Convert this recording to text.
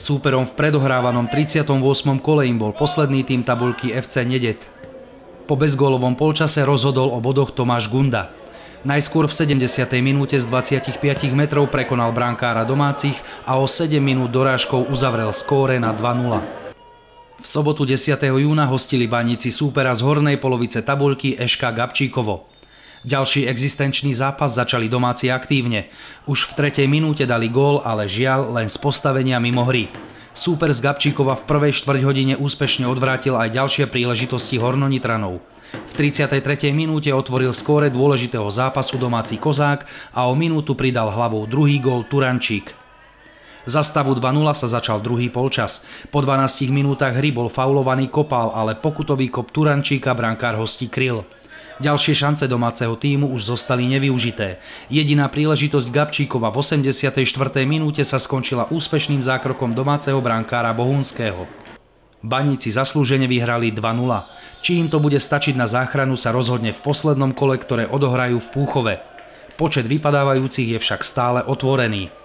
Súperom v predohrávanom 38. kole im bol posledný tím tabuľky FC Nedet. Po bezgólovom polčase rozhodol o bodoch Tomáš Gunda. Najskôr v 70. minúte z 25 metrov prekonal brankára domácich a o 7 minút dorážkou uzavrel skóre na 2:0. V sobotu 10. júna hostili baníci súpera z hornej polovice tabuľky ŠK Gabčíkovo. Ďalší existenčný zápas začali domáci aktívne. Už v 3. minúte dali gól, ale žiaľ len z postavenia mimo hry. Súper z Gabčíkova v prvej štvrťhodine úspešne odvrátil aj ďalšie príležitosti Hornonitranov. V 33. minúte otvoril skóre dôležitého zápasu domáci Kozák a o minútu pridal hlavou druhý gól Turančík. Za stavu 2:0 sa začal druhý polčas. Po 12 minútach hry bol faulovaný Kopál, ale pokutový kop Turančíka brankár hostí kryl. Ďalšie šance domáceho tímu už zostali nevyužité. Jediná príležitosť Gabčíkova v 84. minúte sa skončila úspešným zákrokom domáceho brankára Bohunského. Baníci zaslúžene vyhrali 2:0. Či im to bude stačiť na záchranu, sa rozhodne v poslednom kole, ktoré odohrajú v Púchove. Počet vypadávajúcich je však stále otvorený.